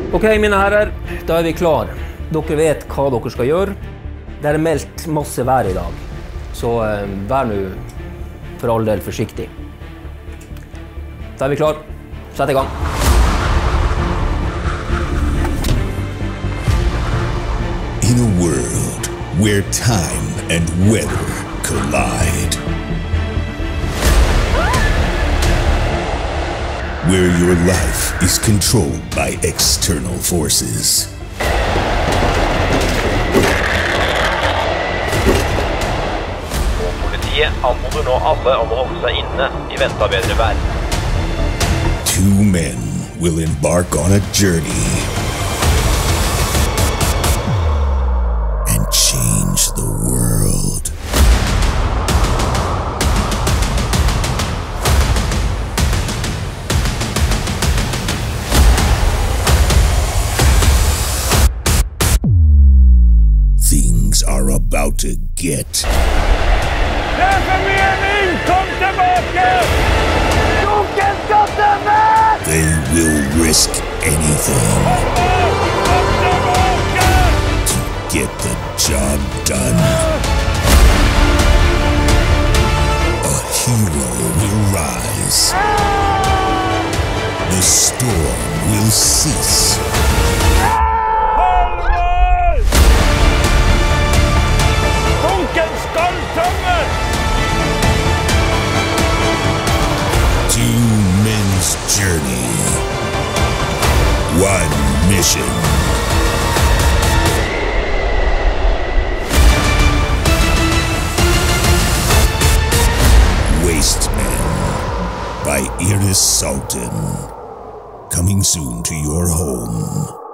Ok, mine herrer, da vi klar. Dere vet hva dere skal gjøre. Det meldt masse vær i dag, så vær nå for all del forsiktig. Da vi klar. Sett i gang. In a world where time and weather collide, where your life is controlled by external forces, Politiet anmoder nå alle om å holde seg inne i vente av bedre vær. two men will embark on a journey and change the world. Things are about to get They will risk anything to get the job done. A hero will rise. The storm will cease. Two men's journey. One mission. WASTEMEN by Salten. Coming soon to your home.